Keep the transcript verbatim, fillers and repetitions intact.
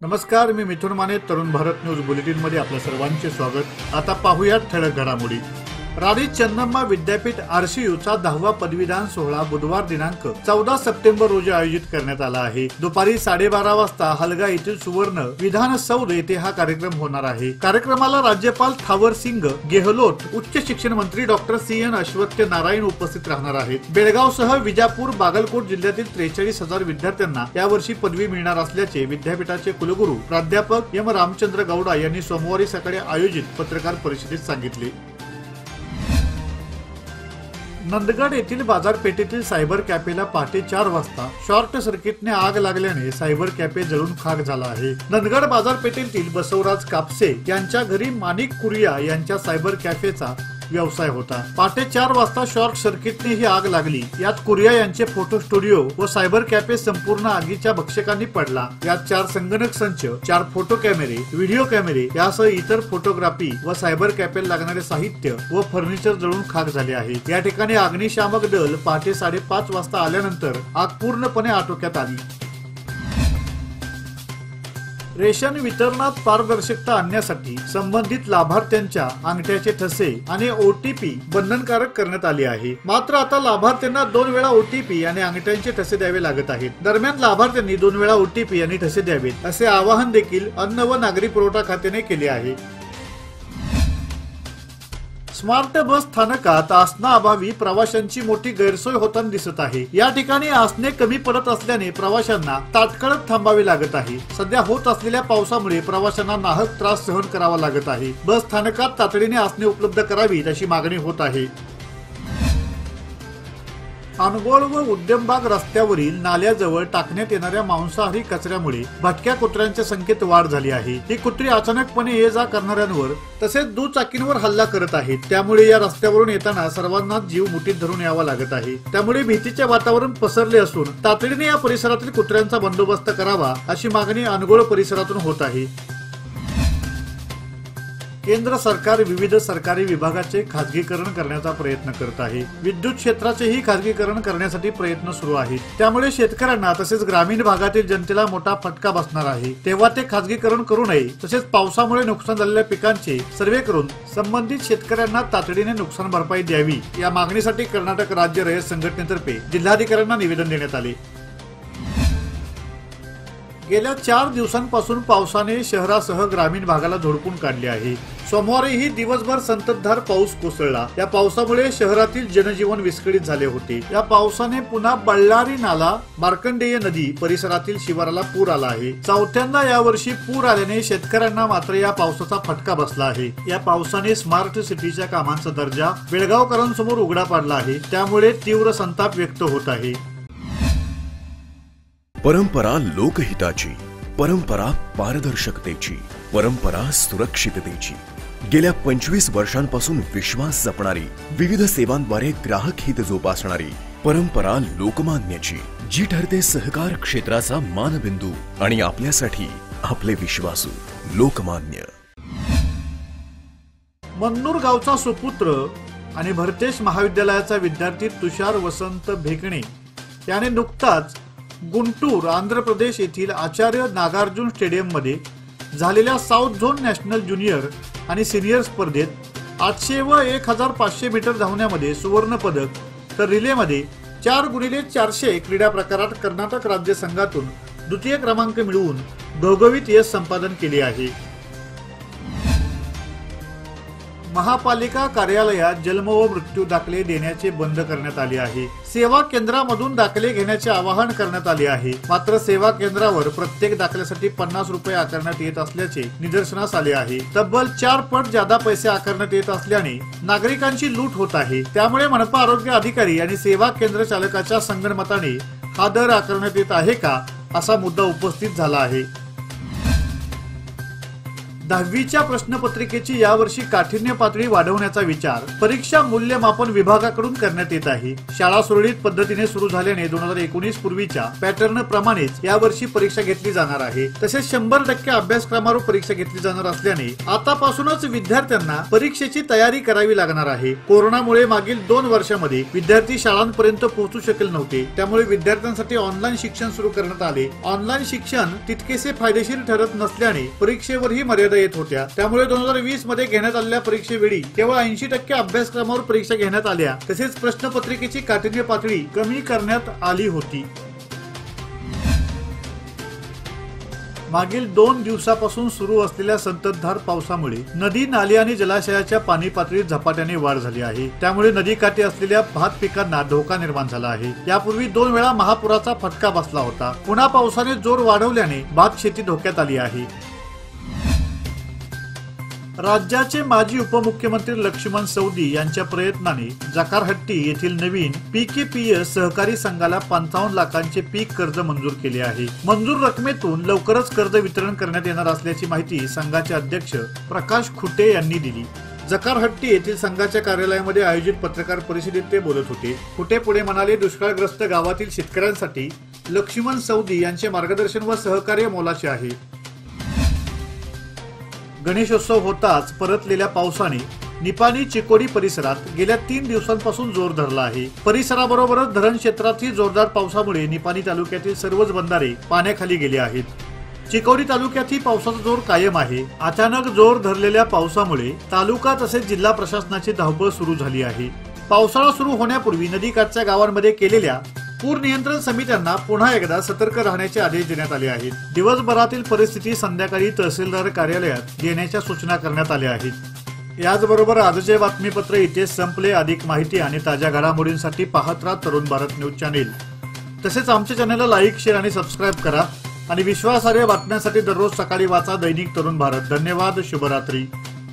नमस्कार, मी मिथुन Mane. Tarun Bharat news bulletin मध्ये आपल्या सर्वांचे स्वागत. आता पाहूयात ठळक घडामोडी. राणी चन्नम्मा विद्यापीठ आरसीयूचा दहावा पदवीदान सोहळा बुधवार दिनांक चौदा सप्टेंबर रोजी आयोजित करण्यात आला आहे. दुपारी साडेबारा वाजता हलगा येथील सुवर्ण विधान सौध येथे हा कार्यक्रम होणार आहे. कार्यक्रमाला राज्यपाल थावर सिंग गेहलोत, उच्च शिक्षण मंत्री doctor C N Ashwath Narayan उपस्थित राहणार आहेत. बेळगाव सह विजापूर, बागलकोट जिल्ह्यातील त्रेचाळीस हजार विद्यार्थ्यांना यावर्षी पदवी मिळणार असल्याचे विद्यापीठाचे कुलगुरू प्राध्यापक एम रामचंद्र गौडा यांनी सोमवारी सकाळी आयोजित पत्रकार परिषदेत सांगितले. नंदगड येथील बाजारपेठेतील सायबर कॅफेला पहाटे चार वाजता शॉर्ट सर्किटने आग लागल्याने सायबर कॅफे जळून खाक झाला आहे. नंदगड बाजारपेठेतील बसवराज कापसे यांच्या घरी माणिक कुरिया यांच्या सायबर कॅफेचा व्यवसाय होता. पहाटे चार वाजता शॉर्ट सर्किटने ही आग लागली. यात कुरिया यांचे फोटो स्टुडिओ व सायबर कॅफे संपूर्ण आगीच्या भक्षकांनी पडला. यात चार संगणक संच, चार फोटो कॅमेरे, व्हिडिओ कॅमेरे यासह इतर फोटोग्राफी व सायबर कॅफेला लागणारे साहित्य व फर्निचर जळून खाक झाले आहे. या ठिकाणी अग्निशामक दल पहाटे साडेपाच वाजता आल्यानंतर आग पूर्णपणे आटोक्यात आली. रेशन वितरणात पारदर्शकता आणण्यासाठी संबंधित लाभार्थ्यांच्या अंगठ्याचे ठसे आणि ओटीपी बंधनकारक करण्यात आले आहे. मात्र आता लाभार्थ्यांना दोन वेळा ओटीपी आणि अंगठ्यांचे ठसे द्यावे लागत आहेत. दरम्यान लाभार्थ्यांनी दोन वेळा ओटीपी आणि ठसे द्यावेत असे आवाहन देखील अन्न व नागरी पुरवठा खात्याने केले आहे. स्मार्ट बस स्थानकात आसनाअभावी प्रवाशांची मोठी गैरसोय होताना दिसत आहे. या ठिकाणी आसने कमी पडत असल्याने प्रवाशांना तात्काळ थांबावे लागत आहे. सध्या होत असलेल्या पावसामुळे प्रवाशांना नाहक त्रास सहन करावा लागत आहे. बस स्थानकात तातडीने आसने उपलब्ध करावीत अशी मागणी होत आहे. अनगोळ व उद्यमबाग रस्त्यावरील नाल्याजवळ टाकण्यात येणाऱ्या मांसाहारी कचऱ्यामुळे भटक्या कुत्र्यांच्या संख्येत वाढ झाली आहे. ही कुत्री अचानकपणे ये जा करणाऱ्यांवर तसेच दुचाकींवर हल्ला करत आहेत. त्यामुळे या रस्त्यावरून येताना सर्वांना जीव मुठीत धरून यावा लागत आहे. त्यामुळे भीतीचे वातावरण पसरले असून तातडीने या परिसरातील कुत्र्यांचा बंदोबस्त करावा अशी मागणी अनगोळ परिसरातून होत आहे. केंद्र सरकार विविध सरकारी विभागाचे खासगीकरण करण्याचा प्रयत्न करत आहे. विद्युत क्षेत्राचेही खासगीकरण करण्यासाठी प्रयत्न सुरू आहेत. त्यामुळे शेतकऱ्यांना तसेच ग्रामीण भागातील जनतेला मोठा फटका बसणार आहे. तेव्हा ते खासगीकरण करू नये. तसेच पावसामुळे नुकसान झालेल्या पिकांचे सर्वे करून संबंधित शेतकऱ्यांना तातडीने नुकसान भरपाई द्यावी या मागणीसाठी कर्नाटक राज्य रयत संघटनेतर्फे जिल्हाधिकाऱ्यांना निवेदन देण्यात आले. गेल्या चार दिवसांपासून पावसाने शहरासह ग्रामीण भागाला झोडपून काढले आहे. सोमवारीही दिवसभर संततधार पाऊस कोसळला. या पावसामुळे शहरातील जनजीवन विस्कळीत झाले होते. या पावसाने पुन्हा बळ्ळारी नाला, मार्कंडेय नदी परिसरातील शिवाराला पूर आला आहे. चौथ्यांदा यावर्षी पूर आल्याने शेतकऱ्यांना मात्र या पावसाचा फटका बसला आहे. या पावसाने स्मार्ट सिटीच्या कामांचा दर्जा बेळगावकरांसमोर उघडा पडला आहे. त्यामुळे तीव्र संताप व्यक्त होत आहे. परंपरा लोकहिताची, परंपरा पारदर्शकतेची, परंपरा सुरक्षिततेची. गेल्या पंचवीस वर्षांपासून विश्वास जपणारी, विविध सेवांद्वारे ग्राहक हित जोपासणारी परंपरा लोकमान्याची, जी ठरते सहकार क्षेत्राचा मानबिंदू आणि आपल्यासाठी आपले विश्वासू लोकमान्य. मन्नूर गावचा सुपुत्र आणि भरतेश महाविद्यालयाचा विद्यार्थी तुषार वसंत भेकणे याने नुकताच गुंटूर, आंध्र प्रदेश येथील आचार्य नागार्जुन स्टेडियम मध्ये झालेल्या साऊथ झोन नॅशनल ज्युनियर आणि सिनियर स्पर्धेत आठशे व एक हजार पाचशे मीटर धावण्यामध्ये सुवर्ण पदक तर रिलेमध्ये चार गुणिले चारशे क्रीडा प्रकारात कर्नाटक राज्य संघातून द्वितीय क्रमांक मिळवून घवघवीत यश संपादन केले आहे. महापालिका कार्यालयात जन्म व मृत्यू दाखले देण्याचे बंद करण्यात आले आहे. सेवा केंद्रामधून दाखले घेण्याचे आवाहन करण्यात आले आहे. मात्र सेवा केंद्रावर प्रत्येक दाखल्यासाठी पन्नास रुपये आकारण्यात येत असल्याचे निदर्शनास आले आहे. तब्बल चार पट जादा पैसे आकारण्यात येत असल्याने नागरिकांची लूट होत आहे. त्यामुळे मनपा आरोग्य अधिकारी आणि सेवा केंद्र चालकाच्या संगनमताने हा दर आकारण्यात येत आहे का असा मुद्दा उपस्थित झाला आहे. दहावीच्या प्रश्नपत्रिकेची यावर्षी काठिण्य पातळी वाढवण्याचा विचार परीक्षा मूल्यमापन विभागाकडून करण्यात येत आहे. शाळा सुरळीत पद्धतीने सुरू झाल्याने दोन हजार एकोणीस पूर्वीच्या पॅटर्न प्रमाणेच यावर्षी परीक्षा घेतली जाणार आहे. तसेच शंभर टक्के अभ्यासक्रमावर परीक्षा घेतली जाणार असल्याने आतापासूनच विद्यार्थ्यांना परीक्षेची तयारी करावी लागणार आहे. कोरोनामुळे मागील दोन वर्षांमध्ये विद्यार्थी शाळांपर्यंत पोहोचू शकले नव्हते. त्यामुळे विद्यार्थ्यांसाठी ऑनलाईन शिक्षण सुरू करण्यात आले. ऑनलाईन शिक्षण तितकेसे फायदेशीर ठरत नसल्याने परीक्षेवरही मर्यादा येत होत्या. त्यामुळे दोन हजार वीस मध्ये घेण्यात आलेल्या परीक्षेवेळी केवळ ऐंशी टक्के अभ्यासक्रमावर परीक्षा घेण्यात आल्या. तसेच प्रश्नपत्रिकेची काठिण्य पातळी कमी करण्यात आली होती. मागील दोन दिवसापासून सुरू असलेल्या संततधार पावसामुळे नदी, नाली आणि जलाशयाच्या पाणी पातळीत झपाट्याने वाढ झाली आहे. त्यामुळे नदीकाठी असलेल्या भात पिकांना धोका निर्माण झाला आहे. यापूर्वी दोन वेळा महापुराचा फटका बसला होता. पुन्हा पावसाने जोर वाढवल्याने भात शेती धोक्यात आली आहे. राज्याचे माजी उपमुख्यमंत्री लक्ष्मण सवदी यांच्या प्रयत्नाने जकारहट्टी येथील नवीन पीकेपीएस सहकारी संघाला पंचावन्न लाखांचे पीक कर्ज मंजूर केले आहे. मंजूर रकमेतून लवकरच कर्ज वितरण करण्यात येणार असल्याची माहिती संघाचे अध्यक्ष प्रकाश खुटे यांनी दिली. जकारहट्टी येथील संघाच्या कार्यालयामध्ये आयोजित पत्रकार परिषदेत ते बोलत होते. खुटे पुढे म्हणाले, दुष्काळग्रस्त गावातील शेतकऱ्यांसाठी लक्ष्मण सवदी यांचे मार्गदर्शन व सहकार्य मोलाचे आहे. गणेशोत्सव होताच परतलेल्या पावसाने निपाणी चिकोडी परिसरात गेल्या तीन दिवसांपासून जोर धरला आहे. परिसराबरोबरच धरण क्षेत्रातही जोरदार पावसामुळे निपाणी तालुक्यातील सर्वच बंधारे पाण्याखाली गेले आहेत. चिकोडी तालुक्यातही पावसाचा जोर कायम आहे. अचानक जोर धरलेल्या पावसामुळे तालुका तसेच जिल्हा प्रशासनाची धावपळ सुरू झाली आहे. पावसाळा सुरू होण्यापूर्वी नदीकाठच्या गावांमध्ये केलेल्या पूर नियंत्रण समित्यांना पुन्हा एकदा सतर्क राहण्याचे आदेश देण्यात आले आहेत. दिवसभरातील परिस्थिती संध्याकाळी तहसीलदार कार्यालयात देण्याच्या सूचना करण्यात आल्या आहेत. याचबरोबर आजचे बातमीपत्र इथेच संपले. अधिक माहिती आणि ताज्या घडामोडींसाठी पाहत राहा तरुण भारत न्यूज चॅनेल. तसेच आमच्या चॅनेलला लाईक, शेअर आणि सबस्क्राईब करा आणि विश्वासार्ह बातम्यांसाठी दररोज सकाळी वाचा दैनिक तरुण भारत. धन्यवाद. शुभरात्री.